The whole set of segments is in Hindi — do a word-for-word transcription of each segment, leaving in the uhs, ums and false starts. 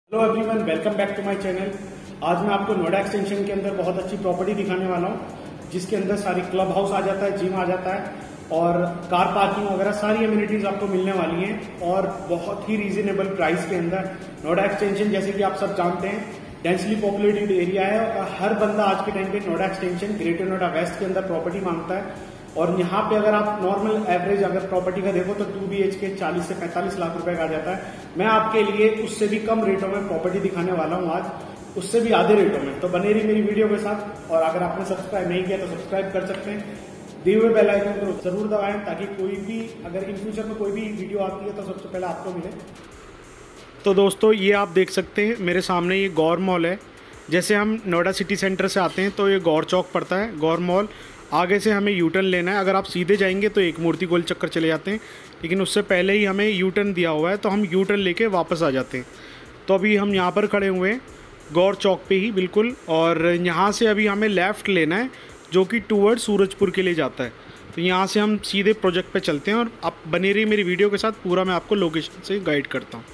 Hello everyone, welcome back to my channel. आज मैं आपको नोएडा एक्सटेंशन के अंदर बहुत अच्छी प्रॉपर्टी दिखाने वाला हूँ, जिसके अंदर सारी क्लब हाउस आ जाता है, जिम आ जाता है और कार पार्किंग वगैरह सारी एमिनिटीज आपको मिलने वाली हैं और बहुत ही रीजनेबल प्राइस के अंदर। नोएडा एक्सटेंशन जैसे कि आप सब जानते हैं डेंसली पॉपुलेटेड एरिया है और हर बंदा आज के टाइम पे Noida extension greater Noida west के अंदर प्रॉपर्टी मांगता है। और यहाँ पे अगर आप नॉर्मल एवरेज अगर प्रॉपर्टी का देखो तो टू बी एच के चालीस से पैंतालीस लाख रुपए का आ जाता है। मैं आपके लिए उससे भी कम रेटों में प्रॉपर्टी दिखाने वाला हूँ आज, उससे भी आधे रेटों में। तो बने रही मेरी वीडियो के साथ और अगर आपने सब्सक्राइब नहीं किया तो सब्सक्राइब कर सकते हैं। दिए हुए बेल आइकन को जरूर दबाएं ताकि कोई भी अगर इन फ्यूचर में कोई भी वीडियो आती है तो सबसे पहले आपको मिले। तो दोस्तों ये आप देख सकते हैं मेरे सामने ये गौर मॉल है। जैसे हम नोएडा सिटी सेंटर से आते हैं तो ये गौर चौक पड़ता है, गौर मॉल। आगे से हमें यू टर्न लेना है। अगर आप सीधे जाएंगे तो एक मूर्ति गोल चक्कर चले जाते हैं, लेकिन उससे पहले ही हमें यू टर्न दिया हुआ है तो हम यू टर्न लेके वापस आ जाते हैं। तो अभी हम यहाँ पर खड़े हुए हैं गौर चौक पे ही बिल्कुल, और यहाँ से अभी हमें लेफ़्ट लेना है जो कि टूवर्ड सूरजपुर के लिए जाता है। तो यहाँ से हम सीधे प्रोजेक्ट पे चलते हैं और आप बने रहिए मेरी वीडियो के साथ, पूरा मैं आपको लोकेशन से गाइड करता हूँ।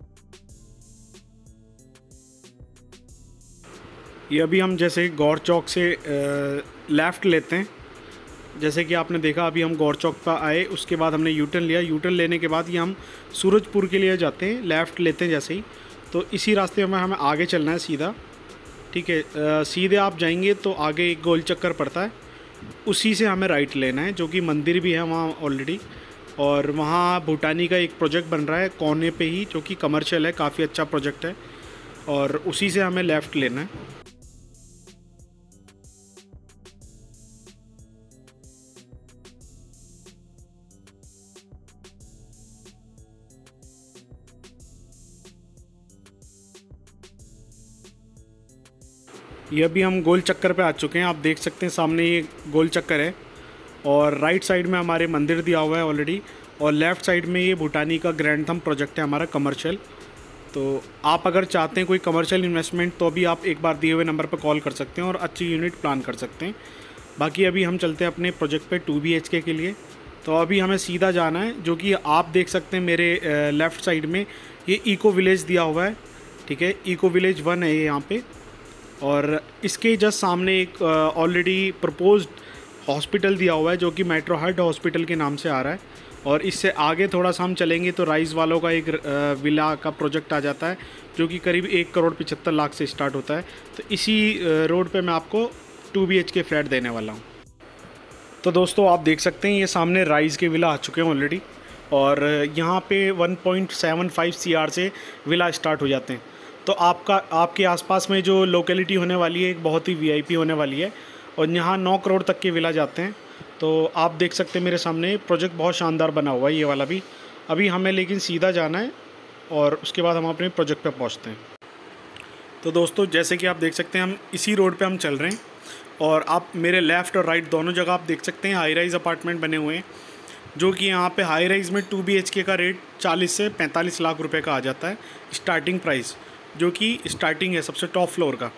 ये अभी हम जैसे गौर चौक से लेफ़्ट लेते हैं, जैसे कि आपने देखा अभी हम गौर चौक पर आए, उसके बाद हमने यू टर्न लिया। यू टर्न लेने के बाद ये हम सूरजपुर के लिए जाते हैं, लेफ़्ट लेते हैं जैसे ही। तो इसी रास्ते में हमें आगे चलना है सीधा, ठीक है। सीधे आप जाएंगे तो आगे एक गोल चक्कर पड़ता है, उसी से हमें राइट लेना है, जो कि मंदिर भी है वहाँ ऑलरेडी। और वहाँ भूटानी का एक प्रोजेक्ट बन रहा है कोने पे ही, जो कि कमर्शियल है, काफ़ी अच्छा प्रोजेक्ट है, और उसी से हमें लेफ़्ट लेना है। ये अभी हम गोल चक्कर पे आ चुके हैं। आप देख सकते हैं सामने ये गोल चक्कर है और राइट साइड में हमारे मंदिर दिया हुआ है ऑलरेडी, और लेफ़्ट साइड में ये भूटानी का ग्रैंड थंब प्रोजेक्ट है हमारा कमर्शियल। तो आप अगर चाहते हैं कोई कमर्शियल इन्वेस्टमेंट तो भी आप एक बार दिए हुए नंबर पर कॉल कर सकते हैं और अच्छी यूनिट प्लान कर सकते हैं। बाकी अभी हम चलते हैं अपने प्रोजेक्ट पे टू बी एच के के लिए। तो अभी हमें सीधा जाना है, जो कि आप देख सकते हैं मेरे लेफ़्ट साइड में ये इको विलेज दिया हुआ है, ठीक है। इको विलेज वन है ये यहाँ पे, और इसके जस्ट सामने एक ऑलरेडी प्रपोज्ड हॉस्पिटल दिया हुआ है जो कि मेट्रो हार्ट हॉस्पिटल के नाम से आ रहा है। और इससे आगे थोड़ा सा हम चलेंगे तो राइज़ वालों का एक विला का प्रोजेक्ट आ जाता है, जो कि करीब एक करोड़ पचहत्तर लाख से स्टार्ट होता है। तो इसी रोड पे मैं आपको two B H K flat देने वाला हूँ। तो दोस्तों आप देख सकते हैं ये सामने राइज़ के विला आ चुके हैं ऑलरेडी, और यहाँ पे one point seven five C R से विला स्टार्ट हो जाते हैं। तो आपका आपके आसपास में जो लोकेलिटी होने वाली है एक बहुत ही वीआईपी होने वाली है, और यहाँ नौ करोड़ तक के विला जाते हैं। तो आप देख सकते हैं मेरे सामने प्रोजेक्ट बहुत शानदार बना हुआ है ये वाला भी। अभी हमें लेकिन सीधा जाना है और उसके बाद हम अपने प्रोजेक्ट पे पहुँचते हैं। तो दोस्तों जैसे कि आप देख सकते हैं हम इसी रोड पे हम चल रहे हैं, और आप मेरे लेफ़्ट और राइट दोनों जगह आप देख सकते हैं हाई राइज़ अपार्टमेंट बने हुए हैं, जो कि यहाँ पे हाई राइज़ में टू बी एच के का रेट चालीस से पैंतालीस लाख रुपए का आ जाता है स्टार्टिंग प्राइस, जो कि स्टार्टिंग है सबसे टॉप फ्लोर का।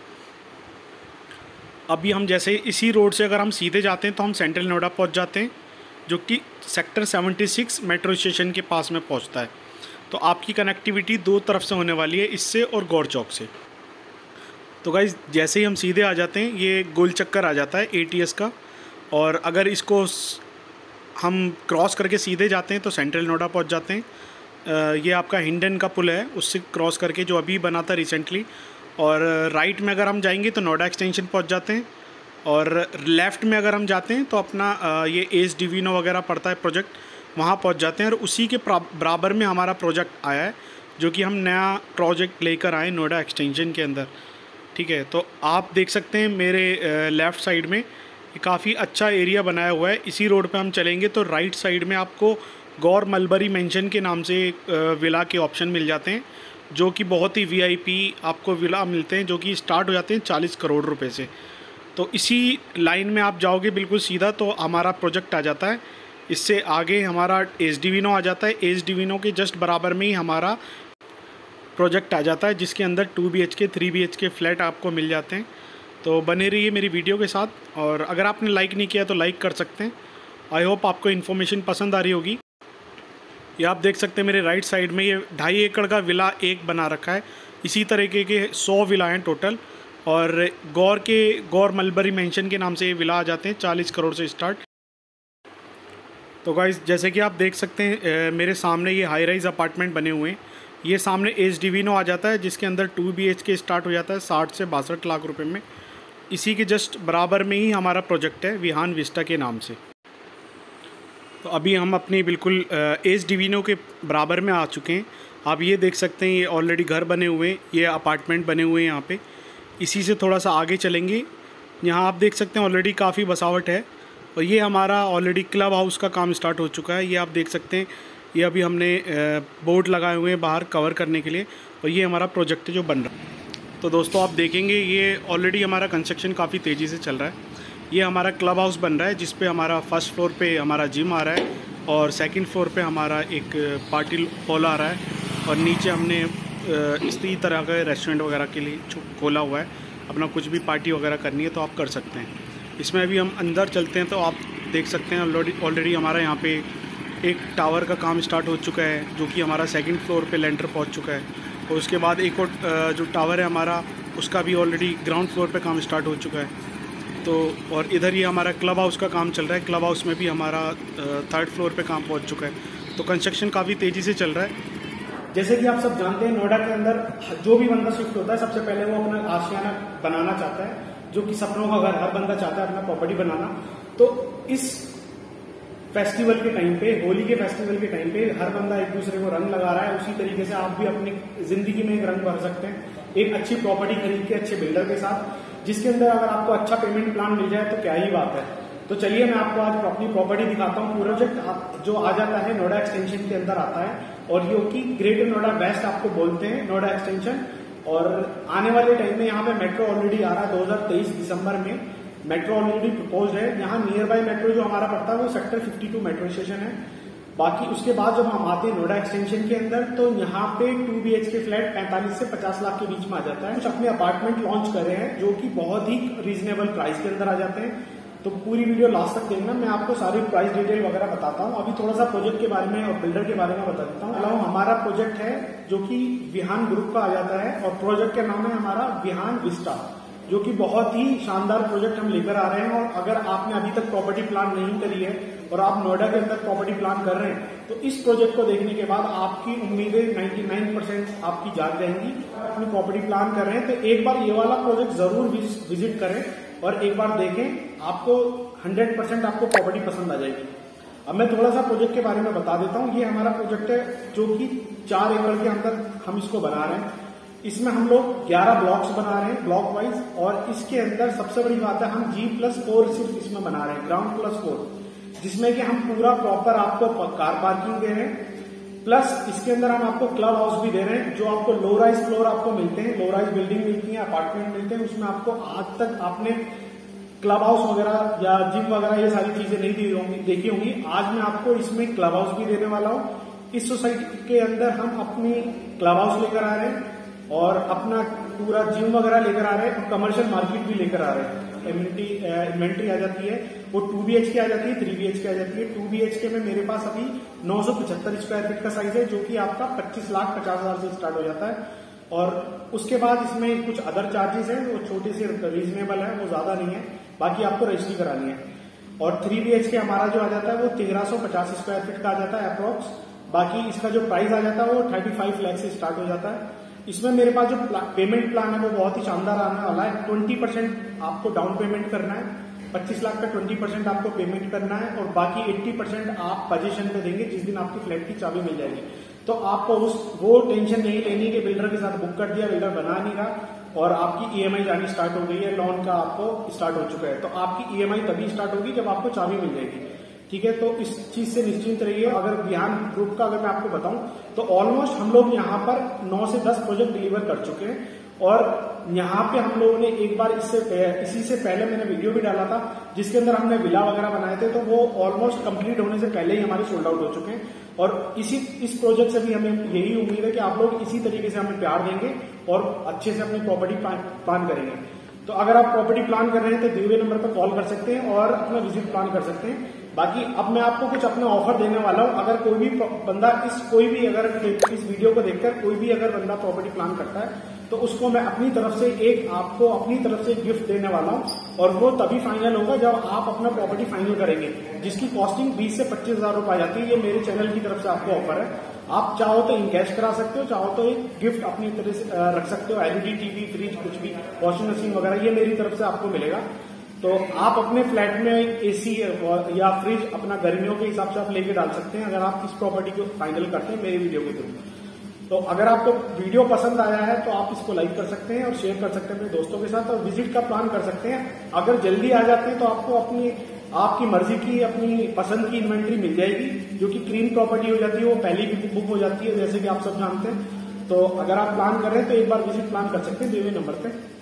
अभी हम जैसे इसी रोड से अगर हम सीधे जाते हैं तो हम सेंट्रल नोएडा पहुंच जाते हैं, जो कि सेक्टर छिहत्तर मेट्रो स्टेशन के पास में पहुंचता है। तो आपकी कनेक्टिविटी दो तरफ से होने वाली है, इससे और गौर चौक से। तो गाइस जैसे ही हम सीधे आ जाते हैं ये गोल चक्कर आ जाता है ए टी एस का, और अगर इसको हम क्रॉस करके सीधे जाते हैं तो सेंट्रल नोएडा पहुँच जाते हैं। ये आपका हिंडन का पुल है, उससे क्रॉस करके जो अभी बना था रिसेंटली। और राइट में अगर हम जाएंगे तो नोएडा एक्सटेंशन पहुंच जाते हैं, और लेफ़्ट में अगर हम जाते हैं तो अपना ये एस डिवीनो वगैरह पड़ता है प्रोजेक्ट, वहाँ पहुंच जाते हैं। और उसी के बराबर में हमारा प्रोजेक्ट आया है, जो कि हम नया प्रोजेक्ट लेकर आए नोएडा एक्सटेंशन के अंदर, ठीक है। तो आप देख सकते हैं मेरे लेफ़्ट साइड में काफ़ी अच्छा एरिया बनाया हुआ है। इसी रोड पर हम चलेंगे तो राइट साइड में आपको गौर मलबरी मेंशन के नाम से विला के ऑप्शन मिल जाते हैं, जो कि बहुत ही वीआईपी आपको विला मिलते हैं, जो कि स्टार्ट हो जाते हैं चालीस करोड़ रुपए से। तो इसी लाइन में आप जाओगे बिल्कुल सीधा तो हमारा प्रोजेक्ट आ जाता है। इससे आगे हमारा एस डिवीनो आ जाता है, एस डिवीनो के जस्ट बराबर में ही हमारा प्रोजेक्ट आ जाता है, जिसके अंदर two B H K three B H K flat आपको मिल जाते हैं। तो बने रहिए मेरी वीडियो के साथ, और अगर आपने लाइक नहीं किया तो लाइक कर सकते हैं। आई होप आपको इन्फॉर्मेशन पसंद आ रही होगी। ये आप देख सकते हैं मेरे राइट साइड में ये ढाई एकड़ का विला एक बना रखा है, इसी तरीके के सौ विला हैं टोटल, और गौर के गौर मलबरी मेंशन के नाम से ये विला आ जाते हैं चालीस करोड़ से स्टार्ट। तो गाइस जैसे कि आप देख सकते हैं मेरे सामने ये हाई राइज अपार्टमेंट बने हुए हैं। ये सामने एच डिवीनो आ जाता है जिसके अंदर two B H K start हो जाता है साठ से बासठ लाख रुपए में। इसी के जस्ट बराबर में ही हमारा प्रोजेक्ट है विहान विस्टा के नाम से। तो अभी हम अपनी बिल्कुल एच डिवीनो के बराबर में आ चुके हैं। आप ये देख सकते हैं ये ऑलरेडी घर बने हुए हैं, ये अपार्टमेंट बने हुए हैं यहाँ पे। इसी से थोड़ा सा आगे चलेंगे, यहाँ आप देख सकते हैं ऑलरेडी काफ़ी बसावट है। और ये हमारा ऑलरेडी क्लब हाउस का काम स्टार्ट हो चुका है। ये आप देख सकते हैं, ये अभी हमने बोर्ड लगाए हुए हैं बाहर कवर करने के लिए, और ये हमारा प्रोजेक्ट है जो बन रहा है। तो दोस्तों आप देखेंगे ये ऑलरेडी हमारा कंस्ट्रक्शन काफ़ी तेज़ी से चल रहा है। ये हमारा क्लब हाउस बन रहा है जिस पे हमारा फर्स्ट फ्लोर पे हमारा जिम आ रहा है, और सेकंड फ्लोर पे हमारा एक पार्टी हॉल आ रहा है, और नीचे हमने इसी तरह का रेस्टोरेंट वगैरह के लिए खोला हुआ है। अपना कुछ भी पार्टी वगैरह करनी है तो आप कर सकते हैं। इसमें अभी हम अंदर चलते हैं तो आप देख सकते हैं ऑलरेडी ऑलरेडी हमारा यहाँ पे एक टावर का काम स्टार्ट हो चुका है जो कि हमारा सेकंड फ्लोर पे लेंटर पहुँच चुका है। और उसके बाद एक और जो टावर है हमारा उसका भी ऑलरेडी ग्राउंड फ्लोर पे काम स्टार्ट हो चुका है। तो और इधर ये हमारा क्लब हाउस का काम चल रहा है। क्लब हाउस में भी हमारा थर्ड फ्लोर पे काम पहुंच चुका है। तो कंस्ट्रक्शन काफ़ी तेज़ी से चल रहा है। जैसे कि आप सब जानते हैं नोएडा के अंदर जो भी बंदा शिफ्ट होता है सबसे पहले वो अपना आशियाना बनाना चाहता है, जो कि सपनों का घर हर बंदा चाहता है अपना प्रॉपर्टी बनाना। तो इस फेस्टिवल के टाइम पे, होली के फेस्टिवल के टाइम पे हर बंदा एक दूसरे को रंग लगा रहा है। उसी तरीके से आप भी अपनी जिंदगी में एक रंग भर सकते हैं एक अच्छी प्रॉपर्टी खरीद के अच्छे बिल्डर के साथ, जिसके अंदर अगर आपको अच्छा पेमेंट प्लान मिल जाए तो क्या ही बात है। तो चलिए मैं आपको आज अपनी प्रॉपर्टी दिखाता हूँ। प्रोजेक्ट जो आ जाता है नोएडा एक्सटेंशन के अंदर आता है, और ये कि ग्रेटर नोएडा वेस्ट आपको बोलते हैं नोएडा एक्सटेंशन। और आने वाले टाइम में यहाँ पे मेट्रो ऑलरेडी आ रहा है दो हज़ार तेईस दिसंबर में मेट्रो ऑलरेडी प्रपोज है। यहाँ नियर बाय मेट्रो जो हमारा पड़ता है वो सेक्टर बावन मेट्रो स्टेशन है। बाकी उसके बाद जब हम आते हैं नोएडा एक्सटेंशन के अंदर तो यहाँ पे two B H K flat पैंतालीस से पचास लाख के बीच में आ जाता है। कुछ अपने अपार्टमेंट लॉन्च कर रहे हैं जो कि बहुत ही रीजनेबल प्राइस के अंदर आ जाते हैं। तो पूरी वीडियो लास्ट तक देखना, मैं आपको सारी प्राइस डिटेल वगैरह बताता हूँ। अभी थोड़ा सा प्रोजेक्ट के बारे में और बिल्डर के बारे में बता देता हूँ। अलावा हमारा प्रोजेक्ट है जो कि विहान ग्रुप का आ जाता है, और प्रोजेक्ट का नाम है हमारा विहान विस्टा, जो कि बहुत ही शानदार प्रोजेक्ट हम लेकर आ रहे हैं। और अगर आपने अभी तक प्रॉपर्टी प्लान नहीं करी है और आप नोएडा के अंदर प्रॉपर्टी प्लान कर रहे हैं तो इस प्रोजेक्ट को देखने के बाद आपकी उम्मीदें निन्यानवे परसेंट आपकी जाग जाएंगी। अपनी प्रॉपर्टी प्लान कर रहे हैं तो एक बार ये वाला प्रोजेक्ट जरूर विजिट करें और एक बार देखें, आपको हंड्रेड परसेंट आपको प्रॉपर्टी पसंद आ जाएगी। अब मैं थोड़ा सा प्रोजेक्ट के बारे में बता देता हूँ। ये हमारा प्रोजेक्ट है जो कि चार एकड़ के अंदर हम इसको बना रहे हैं। इसमें हम लोग ग्यारह ब्लॉक्स बना रहे हैं ब्लॉक वाइज, और इसके अंदर सबसे बड़ी बात है हम जी प्लस फोर सिर्फ इसमें बना रहे हैं, ग्राउंड प्लस फोर, जिसमें कि हम पूरा प्रॉपर आपको कार पार्किंग दे रहे हैं। प्लस इसके अंदर हम आपको क्लब हाउस भी दे रहे हैं, जो आपको लो राइज फ्लोर आपको मिलते हैं, लो राइज बिल्डिंग मिलती है, अपार्टमेंट मिलते हैं। उसमें आपको आज तक आपने क्लब हाउस वगैरह या जिम वगैरह ये सारी चीजें नहीं दी होंगी देखी होंगी। आज मैं आपको इसमें क्लब हाउस भी देने वाला हूँ। इस सोसाइटी के अंदर हम अपनी क्लब हाउस लेकर आ रहे हैं और अपना पूरा जिम वगैरह लेकर आ रहे हैं, और कमर्शियल मार्केट भी लेकर आ रहे हैं। इन्वेंट्री इन्वेंट्री आ जाती है वो टू बी एच के आ जाती है, थ्री बी एच के आ जाती है। टू बी एच के में मेरे पास अभी नौ सौ पचहत्तर स्क्वायर फीट का साइज है, जो कि आपका पच्चीस लाख पचास हजार से स्टार्ट हो जाता है। और उसके बाद इसमें कुछ अदर चार्जेस हैं, वो छोटे से रीजनेबल है, वो ज्यादा नहीं है, बाकी आपको रजिस्ट्री करानी है। और थ्री बी एच के हमारा जो आ जाता है वो तेरह सौ पचास स्क्वायर फीट का आ जाता है अप्रोक्स। बाकी इसका जो प्राइस आ जाता है वो थर्टी फाइव लाख से स्टार्ट हो जाता है। इसमें मेरे पास जो पेमेंट प्लान है वो बहुत ही शानदार आने वाला है। ट्वेंटी परसेंट आपको डाउन पेमेंट करना है, पच्चीस लाख का ट्वेंटी परसेंट आपको पेमेंट करना है, और बाकी अस्सी परसेंट आप पोजीशन पे देंगे जिस दिन आपकी फ्लैट की चाबी मिल जाएगी। तो आपको उस वो टेंशन नहीं लेनी कि बिल्डर के साथ बुक कर दिया, बिल्डर बना नहीं रहा और आपकी ईएमआई जानी स्टार्ट हो गई है, लोन का आपको स्टार्ट हो चुका है। तो आपकी ईएमआई तभी स्टार्ट होगी जब आपको चाबी मिल जाएगी। ठीक है, तो इस चीज से निश्चिंत रहिए। अगर विहान ग्रुप का अगर मैं आपको बताऊं तो ऑलमोस्ट हम लोग यहाँ पर नौ से दस प्रोजेक्ट डिलीवर कर चुके हैं, और यहाँ पे हम लोगों ने एक बार इससे इसी से पहले मैंने वीडियो भी डाला था जिसके अंदर हमने विला वगैरह बनाए थे, तो वो ऑलमोस्ट कंप्लीट होने से पहले ही हमारे सोल्ड आउट हो चुके हैं। और इसी इस प्रोजेक्ट से भी हमें यही उम्मीद है कि आप लोग इसी तरीके से हमें प्यार देंगे और अच्छे से अपनी प्रॉपर्टी प्लान करेंगे। तो अगर आप प्रॉपर्टी प्लान कर रहे हैं तो दिए हुए नंबर पर कॉल कर सकते हैं और अपना विजिट प्लान कर सकते हैं। बाकी अब मैं आपको कुछ अपना ऑफर देने वाला हूं। अगर कोई भी बंदा इस कोई भी अगर इस वीडियो को देखकर कोई भी अगर बंदा प्रॉपर्टी प्लान करता है तो उसको मैं अपनी तरफ से एक आपको अपनी तरफ से गिफ्ट देने वाला हूं, और वो तभी फाइनल होगा जब आप अपना प्रॉपर्टी फाइनल करेंगे, जिसकी कॉस्टिंग बीस से पच्चीस हजार रुपए आ जाती है। ये मेरे चैनल की तरफ से आपको ऑफर है। आप चाहो तो इन कैश करा सकते हो, चाहो तो एक गिफ्ट अपनी तरह से रख सकते हो, एलईडी टीवी, फ्रिज, कुछ भी, वॉशिंग मशीन वगैरह, ये मेरी तरफ से आपको मिलेगा। तो आप अपने फ्लैट में एसी या फ्रिज अपना गर्मियों के हिसाब से आप लेके डाल सकते हैं, अगर आप इस प्रॉपर्टी को फाइनल करते हैं मेरी वीडियो के थ्रू। तो अगर आपको वीडियो पसंद आया है तो आप इसको लाइक कर सकते हैं और शेयर कर सकते हैं अपने दोस्तों के साथ, और विजिट का प्लान कर सकते हैं। अगर जल्दी आ जाते हैं तो आपको अपनी आपकी मर्जी की अपनी पसंद की इन्वेंट्री मिल जाएगी, जो कि क्रीम प्रॉपर्टी हो जाती है, वो पहले भी बुक हो जाती है, जैसे कि आप सब जानते हैं। तो अगर आप प्लान कर रहे हैं तो एक बार विजिट प्लान कर सकते हैं दिए हुए नंबर पे।